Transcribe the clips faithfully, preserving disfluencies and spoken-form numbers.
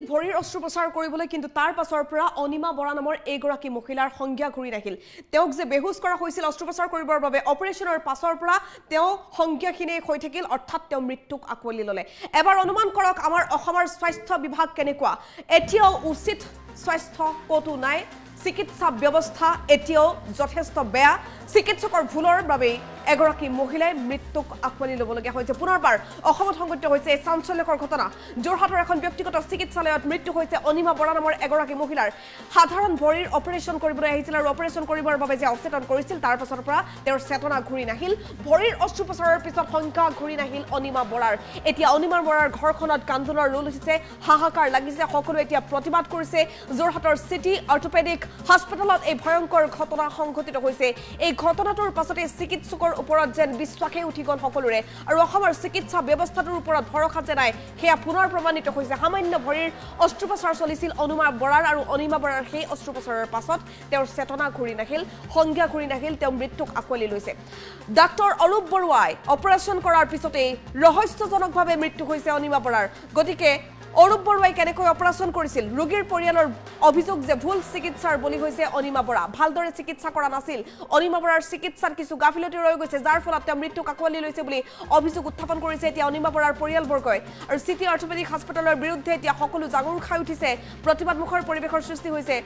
ভৰিৰ অস্ত্ৰোপচাৰ কৰিবলৈ কিন্তু তাৰ পাছৰ পৰা অনিমা বৰা নামৰ এগৰাকী মহিলাৰ সংজ্ঞা ঘূৰি নাহিল তেওঁক যে বেহুছ কৰা হৈছিল অস্ত্ৰোপচাৰ কৰিবৰ বাবে অপাৰেশ্যনৰ পাছৰ পৰা তেওঁ সংজ্ঞাখিনি হৈ থাকিল অৰ্থাৎ তেওঁ মৃত্যুক আকোৱালি ললে এবাৰ অনুমান কৰক আমাৰ অসমৰ স্বাস্থ্য বিভাগ কেনেকুৱা এতিয়াও উচিত স্বাস্থ্য কতো নাই চিকিৎসা ব্যৱস্থা এতিয়াও যথেষ্ট বেয়া চিকিৎসকৰ ভুলৰ বাবে এগৰাকী মহিলাই মৃত্যুক আকোৱালি ল'বলগীয়া হৈছে পুনৰবাৰ অসমত সংঘটিত হৈছে এই চাঞ্চল্যকৰ ঘটনা যোৰহাটৰ এখন ব্যক্তিগত চিকিৎসালয়ত মৃত্যু হৈছে অনিমা বৰা নামৰ এগৰাকী মহিলাৰ সাধাৰণ ভৰিৰ অপাৰেশ্যন কৰিবলৈ আহিছিল আৰু অপাৰেশ্যন কৰিবৰ বাবে যে অচেতন কৰিছিল তাৰ পাছৰ পৰা তেওঁৰ চেতনা ঘূৰি নাহিল ভৰিৰ অস্ত্ৰোপচাৰৰ পিছত সংখ্যা ঘূৰি নাহিল অনিমা বৰাৰ এতিয়া অনিমা বৰাৰ ঘৰখনত কান্দোনৰ ৰোল উঠিছে হাহাকাৰ লাগিছে সকলোৱে এতিয়া প্ৰতিবাদ কৰিছে যোৰহাটৰ চিটি অৰ্থপেডিক হাস্পতালত এই ভয়ংকৰ ঘটনা সংঘটিত হৈছে এই ঘটনাটোৰ পাছতে চিকিৎসকৰ ওপৰত যেন বিশ্বাসে উঠি গল সকলোৰে আৰু অসমৰ চিকিৎসা ব্যৱস্থাটোৰ ওপৰত ভৰসা যে নাই সেয়া পুনৰ প্ৰমাণিত হৈছে সামান্য ভৰিৰ অস্ত্ৰোপচাৰ চলিছিল অনিমা বৰাৰ আৰু অনিমা বৰাৰ সেই অস্ত্ৰোপচাৰৰ পাছত তেওঁৰ চেতনা ঘূৰি নাহিল সংজ্ঞা ঘূৰি নাহিল তেওঁ মৃত্যুক আকোৱালি লৈছে ডাক্তৰ অৰূপ বৰুৱাই অপাৰেশ্যন কৰাৰ পিছতে ৰহস্যজনকভাৱে মৃত্যু হৈছে অনিমা বৰাৰ গতিকে অৰূপ বৰুৱাই কেনেকৈ অপাৰেশ্যন কৰিছিল ৰোগীৰ পৰিয়ালৰ অভিযোগ যে ভুল চিকিৎসাৰ বলি হৈছে অনিমা বৰা ভালদৰে চিকিৎসা কৰা নাছিল অনিমা বৰাৰ চিকিৎসাৰ কিছু গাফিলতি ৰৈ গৈছে যাৰ ফলত তেওঁ মৃত্যুক আকোৱালি লৈছে বুলি অভিযোগ উত্থাপন কৰিছে এতিয়া অনিমা বৰাৰ পৰিয়ালবৰ্গই আৰু চিটি অৰ্থপেডিক হাস্পতালৰ বিৰুদ্ধে এতিয়া সকলো জাগৰ খাই উঠিছে প্ৰতিবাদমুখৰ পৰিৱেশৰ সৃষ্টি হৈছে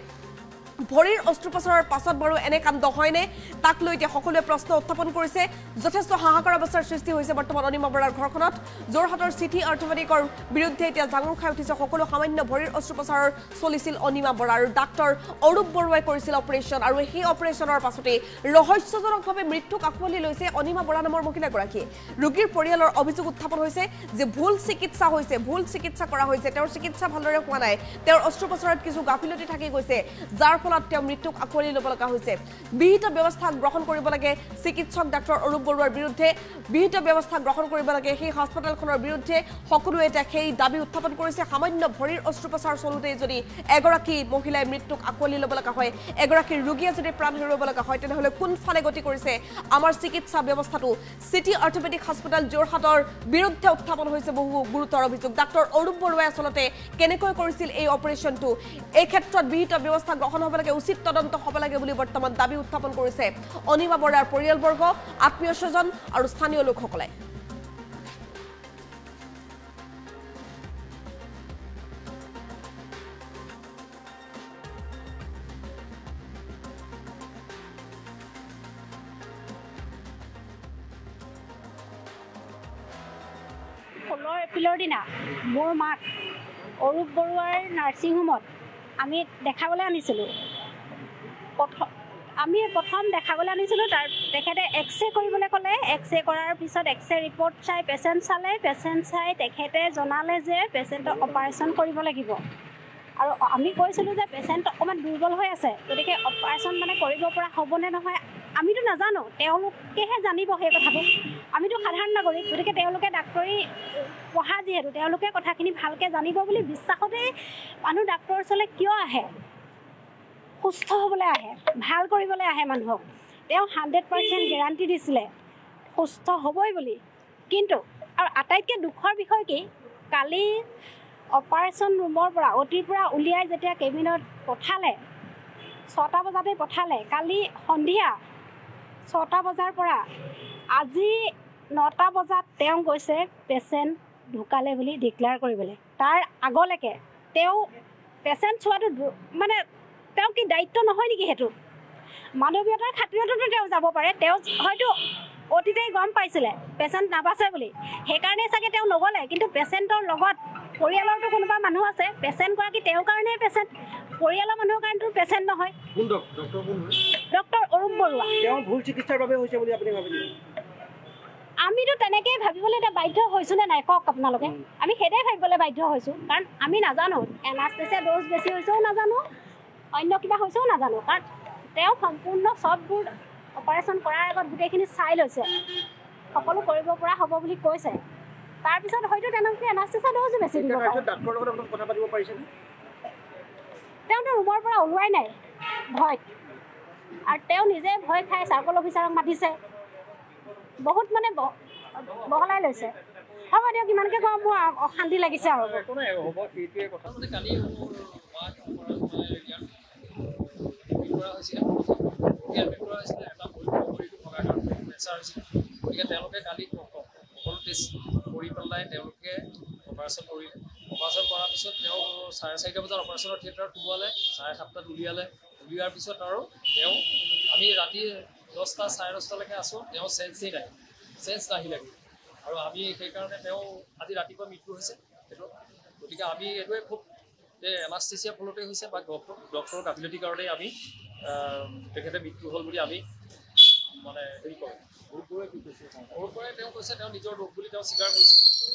ভৰিৰ অস্ত্ৰোপচাৰৰ পাছত বাৰু এনে কাণ্ড হয়নে তাক লৈ এতিয়া সকলোৱে প্ৰশ্ন উত্থাপন কৰিছে যথেষ্ট হাহাকাৰ অৱস্থাৰ সৃষ্টি হৈছে বৰ্তমান অনিমা বৰাৰ ঘৰখনত যোৰহাটৰ চিটি অৰ্থপেডিকৰ বিৰুদ্ধে এতিয়া জাগৰ খাই উঠিছে সকলো সামান্য ভৰিৰ অস্ত্ৰোপচাৰৰ চলিছিল অনিমা বৰা আৰু ডাক্তৰ অৰূপ বৰুৱাই কৰিছিল অপাৰেশ্যন আৰু সেই অপাৰেশ্যনৰ পাছতে ৰহস্যজনকভাৱে মৃত্যুক আকোৱালি লৈছে অনিমা বৰা নামৰ মহিলাগৰাকীয়ে ৰোগীৰ পৰিয়ালৰ অভিযোগ উত্থাপন হৈছে যে ভুল চিকিৎসা হৈছে ভুল চিকিৎসা কৰা হৈছে তেওঁৰ চিকিৎসা ভালদৰে হোৱা নাই তেওঁৰ অস্ত্ৰোপচাৰত কিছু গাফিলতি থাকি গৈছে যাৰ ফলত তেওঁ মৃত্যুক আকোৱালি ল'ব লগা হৈছে বিহিত ব্যৱস্থা গ্ৰহণ কৰিব লাগে চিকিৎসক ডাক্তৰ অৰূপ বৰুৱাৰ বিৰুদ্ধে বিহিত ব্যৱস্থা গ্ৰহণ কৰিব লাগে সেই হাস্পতালখনৰ বিৰুদ্ধে সকলোৱে এটা সেই দাবী উত্থাপন কৰিছে সামান্য ভৰিৰ অস্ত্ৰোপচাৰ চলোতে যদি এগৰাকী মহিলাই মৃত্যুক আকোৱালি ল'ব লগা হয় এগৰাকী ৰোগীয়ে যদি প্ৰাণ হেৰুৱাব লগা হয় তেনেহ'লে কোনফালে গতি কৰিছে আমাৰ চিকিৎসা ব্যৱস্থাটো চিটি অৰ্থপেডিক হাস্পতাল যোৰহাটৰ বিৰুদ্ধে উত্থাপন হৈছে বহু গুৰুতৰ অভিযোগ ডাক্তৰ অৰূপ বৰুৱাই আচলতে কেনেকৈ কৰিছিল এই অপাৰেশ্যনটো এই ক্ষেত্ৰত বিহিত ব্যৱস্থা গ্ৰহণ হ'ব লাগে উচিত তদন্ত হ'ব লাগে বুলি বৰ্তমান দাবী উত্থাপন কৰিছে অনিমা বৰাৰ পৰিয়ালবৰ্গ আত্মীয় স্বজন আৰু স্থানীয় লোকসকলে ষোল্ল এপ্ৰিলৰ দিনা মোৰ মাক অৰূপ বৰুৱাৰ নাৰ্ছিং হোমত আমি দেখাবলৈ আনিছিলোঁ প্ৰথম আমি প্ৰথম দেখাবলৈ আনিছিলোঁ তাৰ তেখেতে এক্স ৰে কৰিবলৈ ক'লে এক্স ৰে কৰাৰ পিছত এক্স ৰে ৰিপৰ্ট চাই পেচেণ্ট চালে পেচেণ্ট চাই তেখেতে জনালে যে পেচেণ্টক অপাৰেশ্যন কৰিব লাগিব আৰু আমি কৈছিলোঁ যে পেচেণ্ট অকণমান দুৰ্বল হৈ আছে গতিকে অপাৰেশ্যন মানে কৰিব পৰা হ'বনে নহয় আমিতো নাজানো তেওঁলোকেহে জানিব সেই কথাটো আমিতো সাধাৰণ নাগৰিক গতিকে তেওঁলোকে ডাক্তৰী পঢ়া যিহেতু তেওঁলোকে কথাখিনি ভালকৈ জানিব বুলি বিশ্বাসতেই মানুহ ডাক্তৰৰ ওচৰলৈ কিয় আহে সুস্থ হ'বলৈ আহে ভাল কৰিবলৈ আহে মানুহক তেওঁ হাণ্ড্ৰেড পাৰ্চেণ্ট গেৰাণ্টি দিছিলে সুস্থ হ'বই বুলি কিন্তু আৰু আটাইতকৈ দুখৰ বিষয় কি কালি অপাৰেশ্যন ৰুমৰ পৰা অতিৰ পৰা উলিয়াই যেতিয়া কেবিনত পঠালে ছটা বজাতে পঠালে কালি সন্ধিয়া ছটা বজাৰ পৰা আজি নটা বজাত তেওঁ গৈছে পেচেণ্ট ঢুকালে বুলি ডিক্লেয়াৰ কৰিবলৈ তাৰ আগলৈকে তেওঁ পেচেণ্ট চোৱাটো মানে তেওঁ কি দায়িত্ব নহয় নেকি সেইটো মানৱীয়তাৰ খাতিৰতো তেওঁ যাব পাৰে তেওঁ হয়তো অতীতেই গম পাইছিলে পেচেণ্ট নাবাচে বুলি সেইকাৰণে চাগে তেওঁ নগ'লে কিন্তু পেচেণ্টৰ লগত পৰিয়ালৰতো কোনোবা মানুহ আছে পেচেণ্টগৰাকী তেওঁৰ কাৰণেই পেচেণ্ট পৰিয়ালৰ মানুহৰ কাৰণেতো পেচেণ্ট নহয় ডক্টৰ অৰূপ বৰুৱা তেওঁ ভুল চিকিৎসাৰ বাবে হৈছে বুলি আপুনি ভাবে নেকি আমিতো তেনেকৈ ভাবিবলৈ এতিয়া বাধ্য হৈছোঁ নে নাই কওক আপোনালোকে আমি সেইটোৱে ভাবিবলৈ বাধ্য হৈছোঁ কাৰণ আমি নাজানো এনাষ্টেচিয়া ড'জ বেছি হৈছেও নাজানো অন্য কিবা হৈছেও নাজানো কাৰণ তেওঁ সম্পূৰ্ণ চববোৰ অপাৰেশ্যন কৰাৰ আগত গোটেইখিনি চাই লৈছে সকলো কৰিব পৰা হ'ব বুলি কৈছে তাৰপিছত হয়তো তেওঁলোকে এনাষ্টেচিয়া ড'জ বেছি দিব পাৰে ডাক্তৰৰ লগত আপুনি কথা পাতিব পাৰিছেনে তেওঁতো ৰুমৰ পৰা ওলোৱাই নাই ভয়ত আৰু তেওঁ নিজে ভয় খাই চাৰ্কল অফিচাৰক মাতিছে বহুত মানে বহলাই লৈছে হ'ব দিয়ক ইমানকে কওঁ মোৰ অশান্তি লাগিছে আৰু হ'ব সেইটোৱে কথা মানে কালি গতিকে তেওঁলোকে কালি সকলো টেষ্ট কৰি পেলাই তেওঁলোকে অপাৰেশ্যন কৰিলে অপাৰেশ্যন কৰাৰ পিছত তেওঁ চাৰে চাৰিটা বজাত অপাৰেশ্যনৰ থিয়েটাৰত সোমোৱালে চাৰে সাতটাত উলিয়ালে উলিওৱাৰ পিছত আৰু তেওঁ আমি ৰাতি দহটা চাৰে দহটালৈকে আছোঁ তেওঁ চেঞ্চেই নাহিল চেঞ্চ নাহিলে আৰু আমি সেইকাৰণে তেওঁ আজি ৰাতিপুৱা মৃত্যু হৈছে সেইটো গতিকে আমি এইটোৱে খুব যে এনাস্থেচিয়াৰ ফলতেই হৈছে বা ডক্টৰ ডক্টৰৰ গাফিলতিৰ কাৰণেই আমি তেখেতে মৃত্যু হ'ল বুলি আমি মানে হেৰি কৰোঁ সৰুৰ পৰাই তেওঁ কৈছে তেওঁ নিজৰ ৰোগ বুলি তেওঁ স্বীকাৰ কৰিছে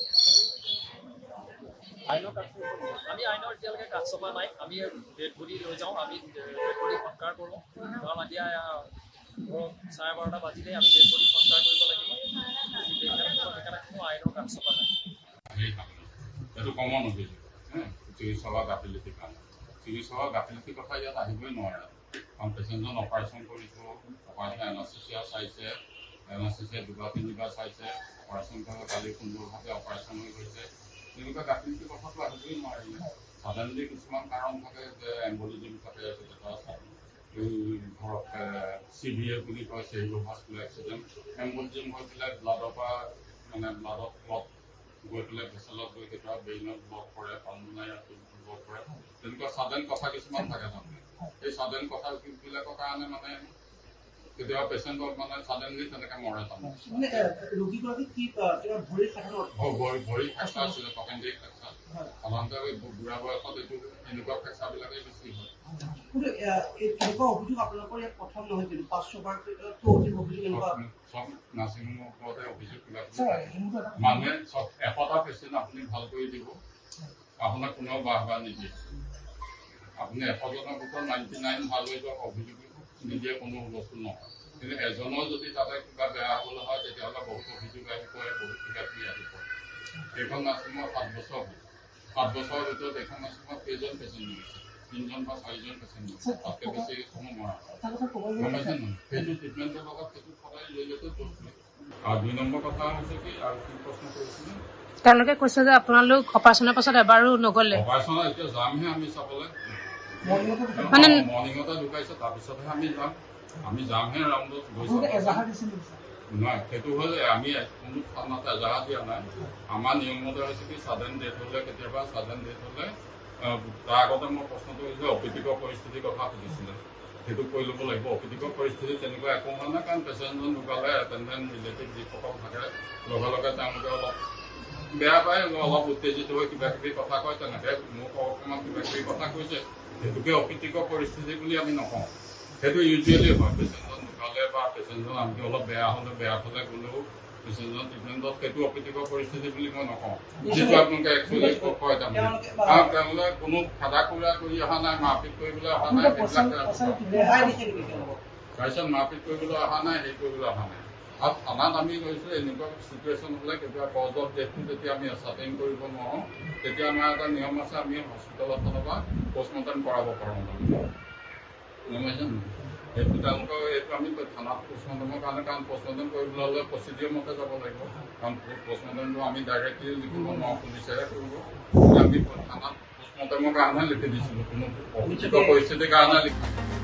আইনৰ কাষ আমি আইনৰ এতিয়ালৈকে কাষ চপা নাই আমি ডেড বডি লৈ যাওঁ আমি ডেড বডি সৎকাৰ কৰোঁ কাৰণ এতিয়া ধৰক চাৰে বাৰটা বাজিলেই আমি ডেড বডি সৎকাৰ কৰিব লাগিব সেইকাৰণে কোনো আইনৰ কাষ চপা নাই এইটো কমন অভিযোগ চিকিৎসকৰ গাফিলতিৰ কাৰণে চিকিৎসকৰ গাফিলতিৰ কথা ইয়াত আহিবই নোৱাৰে কাৰণ পেচেণ্টজন অপাৰেশ্যন কৰিছোঁ অপাৰেশ্যন এনাস্থেচিয়া চাইছে এনাস্থেচিয়া দুবাৰ তিনিবাৰ চাইছে অপাৰেশ্যন কৰি কালি সুন্দৰভাৱে অপাৰেশ্যন হৈ গৈছে তেনেকুৱা গাফিলতিৰ কথাটো আহিবই নোৱাৰিলে ছাডেনলি কিছুমান কাৰণ থাকে যে এম্বলিজিম থাকে এই ধৰক চি ভি এ বুলি কয় চেৰিব্ৰোভাস্কুলাৰ এক্সিডেণ্ট এম্বলিজিম হৈ পেলাই ব্লাডৰ পৰা মানে ব্লাডত ক্লট গৈ পেলাই ভেচেলত গৈ কেতিয়াবা ব্ৰেইনত ব্লক কৰে পালমোনাৰী আৰ্টাৰী ব্লক কৰে তেনেকুৱা ছাডেন কথা কিছুমান থাকে তাৰমানে এই ছাডেন কথাবিলাকৰ কাৰণে মানে কেতিয়াবা পেচেণ্টক মানে ছাডেনলি তেনেকৈ মৰে তাৰমানে ভৰি ফ্ৰেকচাৰ আছিলে টকেণ্ডেৰী ফ্ৰেকচাৰ সাধাৰণতে বুঢ়া বয়সত এইটো এনেকুৱা ফ্ৰেকচাৰবিলাকেই বেছি হয় চব নাৰ্ছিংহোমৰ ওপৰতে অভিযোগ কিবা মানুহে চব এশটা পেচেণ্ট আপুনি ভাল কৰি দিব আপোনাক কোনেও বাহ বাহ নিদিয়ে আপুনি এশজনৰ ভিতৰত নাইণ্টি নাইন ভাল হৈ যোৱা অভিযোগ নিদিয়ে কোনো বস্তু নহয় কিন্তু এজনৰ যদি তাতে কিবা বেয়া হ'বলৈ হয় তেতিয়াহ'লে বহুত অভিযোগ আহি পৰে বহুত কিবা কিবি আহি পৰে সেইখন নাৰ্ছিংহোমৰ সাত বছৰ হ'ল সাত বছৰৰ ভিতৰত এখন নাৰ্ছিংহোমত কেইজন পেচেণ্ট নিছে তিনিজন বা চাৰিজন পেচেণ্ট নিছে তাতকৈ বেছি কোনো মৰা গম পাইছে নহয় সেইটো ট্ৰিটমেণ্টৰ লগত সেইটো সদায় জড়িত বস্তু আৰু দুই নম্বৰ কথা হৈছে কি আৰু কি প্ৰশ্ন কৰিছিলে তেওঁলোকে কৈছে যে আপোনালোক অপাৰেশ্যনৰ পাছত এবাৰো নগ'লে অপাৰেশ্যনৰ এতিয়া যামহে আমি চাবলৈ মানে মৰ্ণিঙতে ঢুকাইছে তাৰপিছতহে আমি যাম আমি যামহে ৰাউণ্ডত গৈছোঁ নহয় সেইটো হ'ল আমি কোনো থানাত এজাহাৰ দিয়া নাই আমাৰ নিয়মমতে হৈছে কি ছাডেন ডেথ হ'লে কেতিয়াবা ছাডেন ডেথ হ'লে তাৰ আগতে মই প্ৰশ্নটো হৈছে অপ্ৰীতিকৰ পৰিস্থিতিৰ কথা সুধিছিলে সেইটো কৰি ল'ব লাগিব অপ্ৰীতিকৰ পৰিস্থিতি তেনেকুৱা একো হোৱা নাই কাৰণ পেচেণ্টজন ঢুকালে এটেণ্ডেণ্ট ৰিলেটিভ যিসকল থাকে লগে লগে তেওঁলোকে অলপ বেয়া পায় অলপ উত্তেজিত হৈ কিবা কিবি কথা কয় তেনেকৈ মোক অকণমান কিবা কিবি কথা কৈছে সেইটোকে অপ্ৰীতিকৰ পৰিস্থিতি বুলি আমি নকওঁ সেইটো ইউজুৱেলি হয় পেচেণ্টজন ঢুকালে বা পেচেণ্টজন আমি অলপ বেয়া হ'লে বেয়া হ'লে গ'লেও পেচেণ্টজন ট্ৰিটমেণ্টত সেইটো অপ্ৰীতিকৰ পৰিস্থিতি বুলি মই নকওঁ যিটো আপোনালোকে একচুৱেলি কয় তাৰমানে কাৰণ তেওঁলোকে কোনো খাদা খুৰা কৰি অহা নাই মাৰপিট কৰিবলৈ অহা নাই সেইবিলাক তাৰপিছত মাৰপিট কৰিবলৈ অহা নাই হেৰি কৰিবলৈ অহা নাই আৰু থানাত আমি গৈছোঁ এনেকুৱা চিটুৱেশ্যন হ'লে কেতিয়াবা কজ অফ ডেথটো যেতিয়া আমি চাৰ্টেইন কৰিব নোৱাৰোঁ তেতিয়া আমাৰ এটা নিয়ম আছে আমি হস্পিটেলৰ ফালৰ পৰা পষ্টমৰ্টেম কৰাব পাৰোঁ গম পাইছে সেইটো তেওঁলোকৰ এইটো আমি থানাত পষ্টমৰ্টেমৰ কাৰণে কাৰণ পষ্টমৰ্টেম কৰিবলৈ হ'লে প্ৰচিডিঅ'ৰ মতে যাব লাগিব কাৰণ পষ্টমৰ্টেমটো আমি ডাইৰেক্টলি লিখিব নোৱাৰোঁ পুলিচেহে কৰিব আমি থানাত পষ্টমৰ্টেমৰ কাৰণে লিখি দিছিলোঁ কোনো অভিযোগৰ পৰিস্থিতিৰ কাৰণে লিখি